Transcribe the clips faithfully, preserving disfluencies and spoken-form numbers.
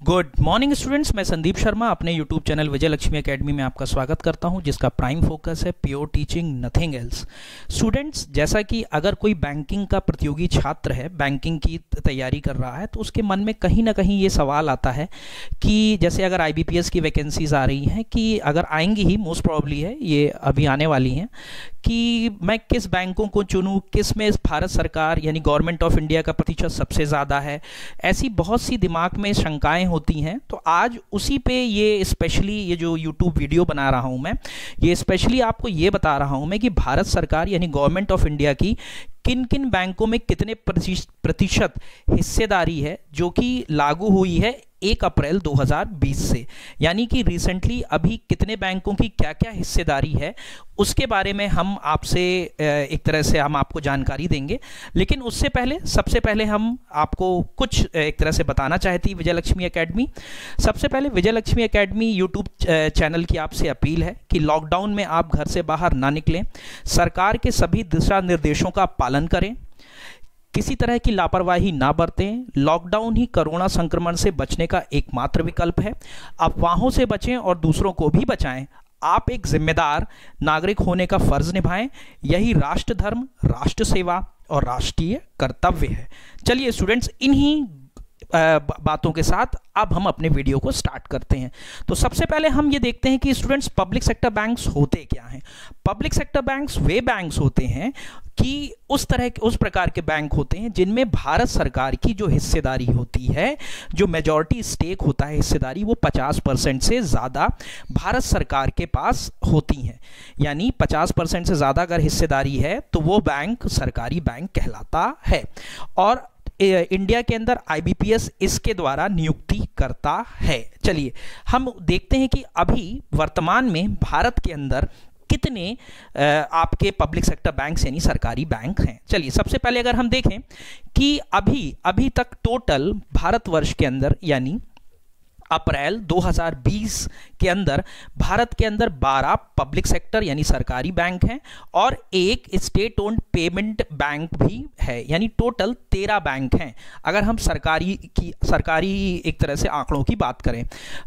Good morning students, मैं संदीप शर्मा अपने YouTube channel Vijay Lakshmi academy में आपका स्वागत करता हूं, जिसका प्राइम फोकस है pure teaching nothing else. Students, जैसा कि अगर कोई बैंकिंग का प्रतियोगी छात्र है, बैंकिंग की तैयारी कर रहा है, तो उसके मन में कहीं ना कहीं ये सवाल आता है कि जैसे अगर आईबीपीएस की वैकेंसीज आ रही हैं, कि अगर आएंगी ही, मोस्ट प्रॉब्ली है ये अभी आने वाली हैं, कि मैं किस बैंकों को चुनूं, किस में भारत सरकार यानी गवर्नमेंट ऑफ इंडिया का प्रतिशत सबसे ज़्यादा है। ऐसी बहुत सी दिमाग में शंकाएं होती हैं। तो आज उसी पे ये स्पेशली ये जो यूट्यूब वीडियो बना रहा हूं मैं, ये स्पेशली आपको ये बता रहा हूं मैं कि भारत सरकार यानी गवर्नमेंट ऑफ इंडिया की किन किन बैंकों में कितने प्रतिशत हिस्सेदारी है जो कि लागू हुई है एक अप्रैल दो हज़ार बीस से, यानी कि रिसेंटली अभी कितने बैंकों की क्या क्या हिस्सेदारी है, उसके बारे में हम आपसे एक तरह से हम आपको जानकारी देंगे। लेकिन उससे पहले सबसे पहले हम आपको कुछ एक तरह से बताना चाहती विजय लक्ष्मी एकेडमी। सबसे पहले Vijay Lakshmi academy YouTube channel की आपसे अपील है कि लॉकडाउन में आप घर से बाहर ना निकलें, सरकार के सभी दिशा निर्देशों का पालन करें, किसी तरह की लापरवाही ना बरतें। लॉकडाउन ही कोरोना संक्रमण से बचने का एकमात्र विकल्प है। अफवाहों से बचें और दूसरों को भी बचाएं। आप एक जिम्मेदार नागरिक होने का फर्ज निभाएं। यही राष्ट्र धर्म, राष्ट्र सेवा और राष्ट्रीय कर्तव्य है। चलिए स्टूडेंट्स, इन्हीं बातों के साथ अब हम अपने वीडियो को स्टार्ट करते हैं। तो सबसे पहले हम ये देखते हैं कि स्टूडेंट्स, पब्लिक सेक्टर बैंक्स होते क्या हैं। पब्लिक सेक्टर बैंक्स वे बैंक्स होते हैं कि उस तरह के उस प्रकार के बैंक होते हैं जिनमें भारत सरकार की जो हिस्सेदारी होती है, जो मेजॉरिटी स्टेक होता है हिस्सेदारी, वो पचास परसेंट से ज़्यादा भारत सरकार के पास होती हैं। यानी पचास परसेंट से ज़्यादा अगर हिस्सेदारी है तो वो बैंक सरकारी बैंक कहलाता है। और इंडिया के अंदर आईबीपीएस इसके द्वारा नियुक्ति करता है। चलिए हम देखते हैं कि अभी वर्तमान में भारत के अंदर कितने आपके पब्लिक सेक्टर बैंक्स यानी सरकारी बैंक हैं। चलिए सबसे पहले अगर हम देखें कि अभी अभी तक टोटल भारतवर्ष के अंदर यानी अप्रैल दो हज़ार बीस के अंदर भारत के अंदर बारह पब्लिक सेक्टर यानी सरकारी बैंक हैं और एक स्टेट ओन्ड पेमेंट बैंक भी है, यानी टोटल तेरह बैंक हैं अगर हम सरकारी की सरकारी एक तरह से आंकड़ों की बात करें।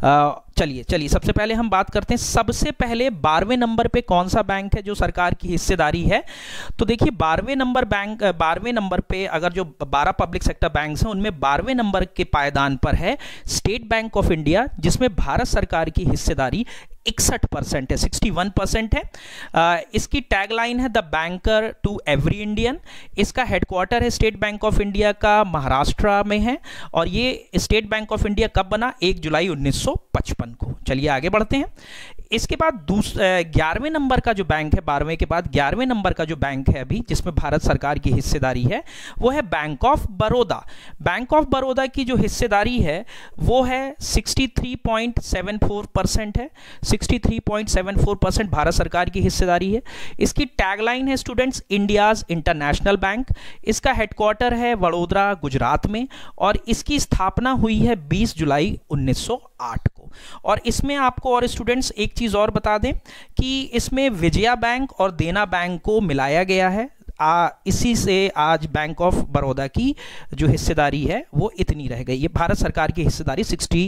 चलिए चलिए सबसे पहले हम बात करते हैं। सबसे पहले बारहवें नंबर पे कौन सा बैंक है जो सरकार की हिस्सेदारी है। तो देखिए बारहवें नंबर बैंक बारहवें नंबर पे अगर जो बारह पब्लिक सेक्टर बैंक्स हैं उनमें बारहवें नंबर के पायदान पर है स्टेट बैंक ऑफ इंडिया, जिसमें भारत सरकार की हिस्सेदारी इकसठ परसेंट है, इकसठ परसेंट है। आ, इसकी टैगलाइन है the banker to every Indian. इसका हेडक्वार्टर है स्टेट बैंक ऑफ इंडिया का महाराष्ट्र में है और ये स्टेट बैंक ऑफ इंडिया कब बना? एक जुलाई उन्नीस सौ पचपन को। चलिए आगे बढ़ते हैं। इसके बाद दूसरे ग्यारहवें नंबर का जो बैंक है, बारहवें के बाद ग्यारहवें नंबर का जो बैंक है अभी जिसमें भारत सरकार की हिस्सेदारी है वो है Bank of Baroda. Bank of Baroda की जो हिस्सेदारी है वो है तिरसठ पॉइंट सात चार परसेंट है, तिरसठ पॉइंट सात चार परसेंट भारत सरकार की हिस्सेदारी है। इसकी टैगलाइन है स्टूडेंट्स इंडियाज इंटरनेशनल बैंक। इसका हेडक्वार्टर है वडोदरा गुजरात में और इसकी स्थापना हुई है बीस जुलाई उन्नीस सौ आठ को। और इसमें आपको और स्टूडेंट्स एक चीज और बता दें कि इसमें विजया बैंक और देना बैंक को मिलाया गया है। आ, इसी से आज बैंक ऑफ बड़ौदा की जो हिस्सेदारी है वो इतनी रह गई। ये भारत सरकार की हिस्सेदारी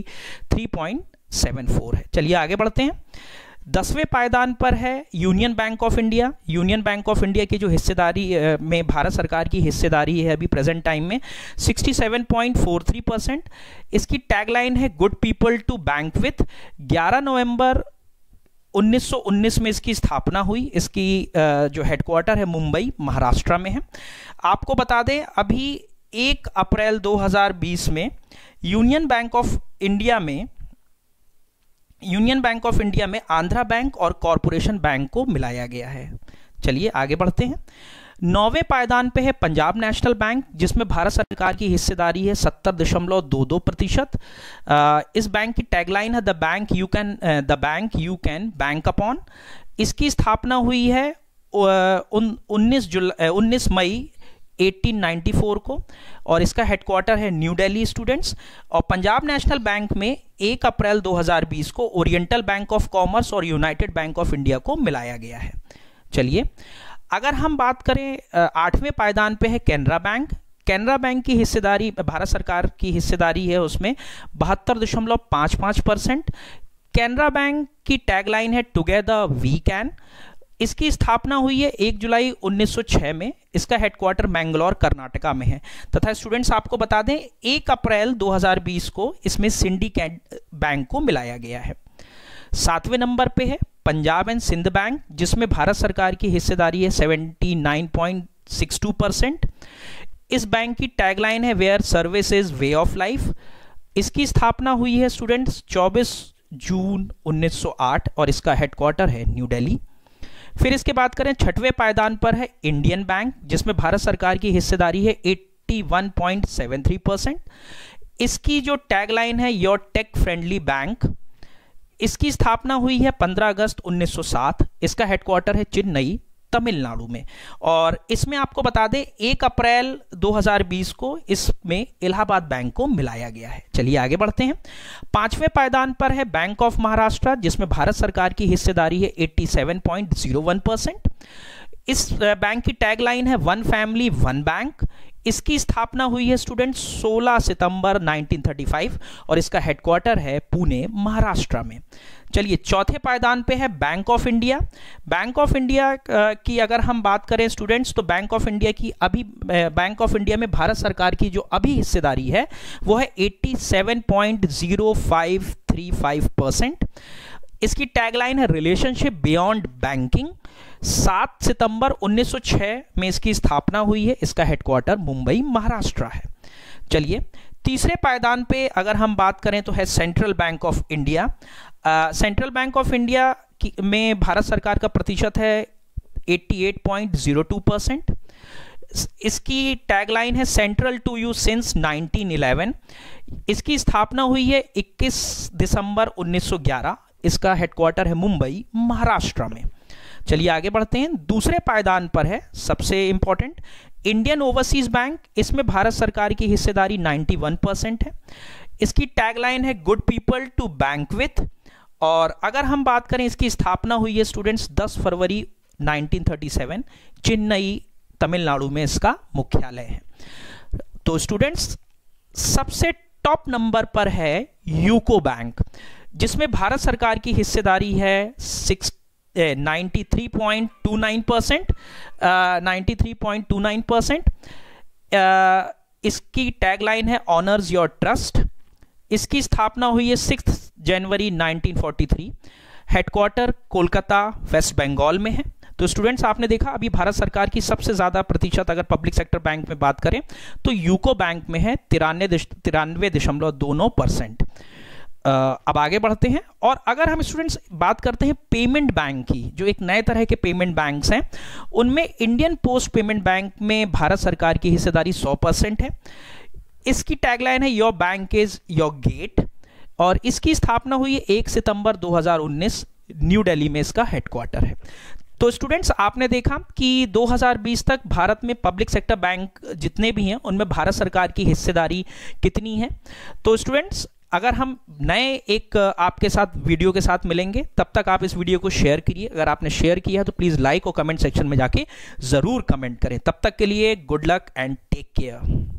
तिरसठ पॉइंट सात चार है। चलिए आगे बढ़ते हैं। दसवें पायदान पर है Union Bank of India. Union Bank of India की जो हिस्सेदारी में भारत सरकार की हिस्सेदारी है अभी प्रेजेंट टाइम में सड़सठ पॉइंट चार तीन परसेंट। इसकी टैगलाइन है good people to bank with. ग्यारह नवंबर उन्नीस सौ उन्नीस में इसकी स्थापना हुई। इसकी जो हेडक्वार्टर है मुंबई महाराष्ट्र में है। आपको बता दें अभी एक अप्रैल दो हज़ार बीस में यूनियन बैंक ऑफ इंडिया में यूनियन बैंक ऑफ इंडिया में आंध्रा बैंक और कॉरपोरेशन बैंक को मिलाया गया है। चलिए आगे बढ़ते हैं। नौवें पायदान पे है पंजाब नेशनल बैंक, जिसमें भारत सरकार की हिस्सेदारी है सत्तर दशमलव दो दो प्रतिशत। इस बैंक की टैगलाइन है the bank you can the bank you can bank upon. इसकी स्थापना हुई है उन्नीस जुलाई उन्नीस मई अठारह सौ चौरानवे को और इसका हेडक्वार्टर है न्यू दिल्ली स्टूडेंट्स। और पंजाब नेशनल बैंक में एक अप्रैल दो हज़ार बीस को ओरिएंटल बैंक ऑफ कॉमर्स और यूनाइटेड बैंक ऑफ इंडिया को मिलाया गया है। चलिए अगर हम बात करें आठवें पायदान पे है कैनरा बैंक। कैनरा बैंक की हिस्सेदारी, भारत सरकार की हिस्सेदारी है उसमें बहत्तर दशमलव पाँच पाँच परसेंट। कैनरा बैंक की टैगलाइन है टुगेदर वी कैन। इसकी स्थापना हुई है एक जुलाई उन्नीस सौ छह में। इसका हेडक्वार्टर मैंगलोर कर्नाटका में है। तथा स्टूडेंट्स आपको बता दें एक अप्रैल दो हज़ार बीस को इसमें सिंडिकेट बैंक को मिलाया गया है। सातवें नंबर पे है पंजाब एंड सिंध बैंक, जिसमें भारत सरकार की हिस्सेदारी है उन्यासी पॉइंट सिक्स टू परसेंट। इस बैंक की टैगलाइन है where service is way of life. इसकी स्थापना हुई है स्टूडेंट्स चौबीस जून उन्नीस सौ आठ और इसका हेडक्वार्टर है न्यू दिल्ली। फिर इसके बात करें छठवें पायदान पर है इंडियन बैंक, जिसमें भारत सरकार की हिस्सेदारी है इक्यासी पॉइंट सेवन थ्री परसेंट। इसकी जो टैगलाइन है योर टेक फ्रेंडली बैंक। इसकी स्थापना हुई है पंद्रह अगस्त उन्नीस सौ सात। इसका हेडक्वार्टर है चेन्नई तमिलनाडु में। और इसमें आपको बता दें एक अप्रैल दो हज़ार बीस को इसमें इलाहाबाद बैंक को मिलाया गया है। चलिए आगे बढ़ते हैं। पांचवें पायदान पर है बैंक ऑफ महाराष्ट्र, जिसमें भारत सरकार की हिस्सेदारी है सत्तासी पॉइंट ज़ीरो वन परसेंट। इस बैंक की टैगलाइन है वन फैमिली वन बैंक। इसकी स्थापना हुई है स्टूडेंट सोलह सितंबर उन्नीस सौ पैंतीस और इसका हेडक्वार्टर है पुणे महाराष्ट्र में। चलिए चौथे पायदान पे है Bank of India. Bank of India की अगर हम बात करें स्टूडेंट्स तो बैंक ऑफ इंडिया की अभी बैंक ऑफ इंडिया में भारत सरकार की जो अभी हिस्सेदारी है वो है सत्तासी point zero five three five percent. इसकी टैगलाइन है रिलेशनशिप बियॉन्ड बैंकिंग। सात सितंबर उन्नीस सौ छह में इसकी स्थापना हुई है। इसका हेडक्वार्टर मुंबई महाराष्ट्र है। चलिए तीसरे पायदान पे अगर हम बात करें तो है Central Bank of India. Central Bank of India में भारत सरकार का प्रतिशत है अट्ठासी पॉइंट ज़ीरो टू परसेंट। इसकी टैगलाइन है central to you since nineteen eleven. इसकी स्थापना हुई है इक्कीस दिसंबर उन्नीस सौ ग्यारह। इसका हेडक्वार्टर है मुंबई महाराष्ट्र में। चलिए आगे बढ़ते हैं। दूसरे पायदान पर है सबसे इंपॉर्टेंट इंडियन ओवरसीज बैंक। इसमें भारत सरकार की हिस्सेदारी इक्यानवे परसेंट है। इसकी टैगलाइन है good people to bank with. और अगर हम बात करें इसकी स्थापना हुई है स्टूडेंट्स दस फरवरी उन्नीस सौ सैंतीस, चेन्नई तमिलनाडु में इसका मुख्यालय है। तो स्टूडेंट्स सबसे टॉप नंबर पर है यूको बैंक, जिसमें भारत सरकार की हिस्सेदारी है six ninety three point two nine percent ninety three point two nine percent. इसकी टैगलाइन है ऑनर्स योर ट्रस्ट। इसकी स्थापना हुई है six January nineteen forty three. Headquarter Kolkata West Bengal में है। तो स्टूडेंट्स आपने देखा अभी भारत सरकार की सबसे ज्यादा प्रतिशत अगर पब्लिक सेक्टर बैंक में बात करें तो यूको बैंक में है तिरानवे तिरानवे दशमलव दो नौ परसेंट। अब आगे बढ़ते हैं और अगर हम स्टूडेंट्स बात करते हैं पेमेंट बैंक की, जो एक नए तरह के पेमेंट बैंक्स हैं, उनमें इंडियन पोस्ट पेमेंट बैंक में भारत सरकार की हिस्सेदारी सौ परसेंट है। इसकी टैगलाइन है your bank is your gate और इसकी स्थापना हुई है एक सितंबर दो हज़ार उन्नीस। न्यू दिल्ली में इसका हेडक्वार्टर है। तो स्टूडेंट्स आपने देखा कि दो हज़ार बीस तक भारत में पब्लिक सेक्टर बैंक जितने भी हैं उनमें भारत सरकार की हिस्सेदारी कितनी है। तो स्टूडेंट्स अगर हम नए एक आपके साथ वीडियो के साथ मिलेंगे तब तक आप इस वीडियो को शेयर करिए। अगर आपने शेयर किया है तो प्लीज़ लाइक और कमेंट सेक्शन में जाके ज़रूर कमेंट करें। तब तक के लिए good luck and take care.